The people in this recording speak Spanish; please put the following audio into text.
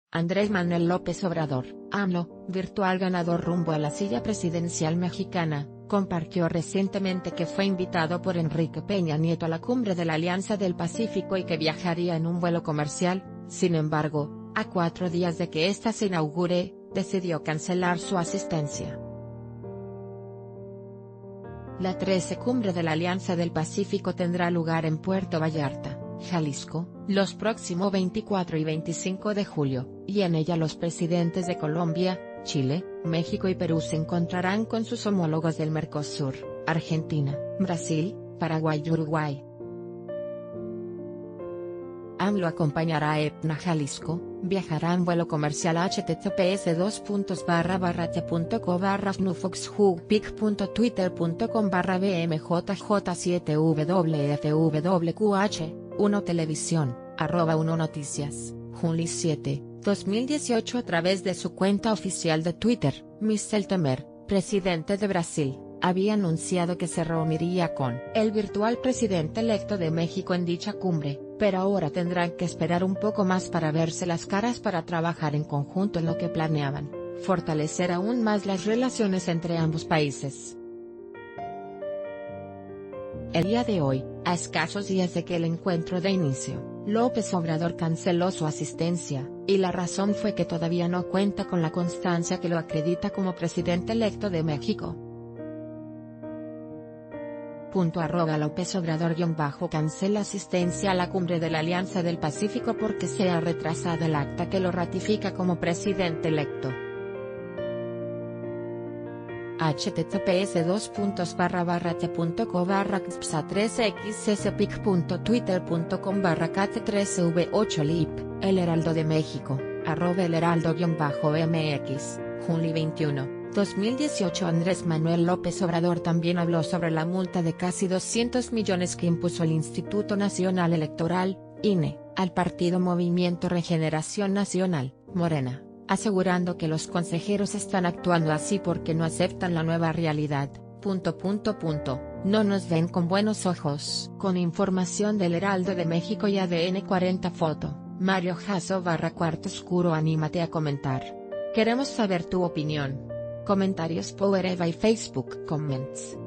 Andrés Manuel López Obrador, AMLO, virtual ganador rumbo a la silla presidencial mexicana, compartió recientemente que fue invitado por Enrique Peña Nieto a la cumbre de la Alianza del Pacífico y que viajaría en un vuelo comercial. Sin embargo, a 4 días de que ésta se inaugure, decidió cancelar su asistencia. La 13ª Cumbre de la Alianza del Pacífico tendrá lugar en Puerto Vallarta, Jalisco, los próximos 24 y 25 de julio, y en ella los presidentes de Colombia, Chile, México y Perú se encontrarán con sus homólogos del Mercosur, Argentina, Brasil, Paraguay y Uruguay. AMLO acompañará a EPNA Jalisco, viajará en vuelo comercial https://t.co/snufxhugpic.twitter.com/bmjj7wfwqh, 1 Televisión, @1 Noticias, junio 7, 2018. A través de su cuenta oficial de Twitter, Michel Temer, presidente de Brasil, había anunciado que se reuniría con el virtual presidente electo de México en dicha cumbre, pero ahora tendrán que esperar un poco más para verse las caras para trabajar en conjunto en lo que planeaban, fortalecer aún más las relaciones entre ambos países. El día de hoy, a escasos días de que el encuentro dé inicio, López Obrador canceló su asistencia, y la razón fue que todavía no cuenta con la constancia que lo acredita como presidente electo de México. @López Obrador _cancela asistencia a la cumbre de la Alianza del Pacífico porque se ha retrasado el acta que lo ratifica como presidente electo. https://t.co/xpsa3xsspic.twitter.com/kt3v8lip, El Heraldo de México, @elheraldo_mx, junio 21, 2018. Andrés Manuel López Obrador también habló sobre la multa de casi 200 millones que impuso el Instituto Nacional Electoral, INE, al partido Movimiento Regeneración Nacional, Morena, asegurando que los consejeros están actuando así porque no aceptan la nueva realidad. No nos ven con buenos ojos. Con información del Heraldo de México y ADN 40 Foto, Mario Jasso /Cuarto Oscuro. Anímate a comentar. Queremos saber tu opinión. Comentarios Power Eva y Facebook Comments.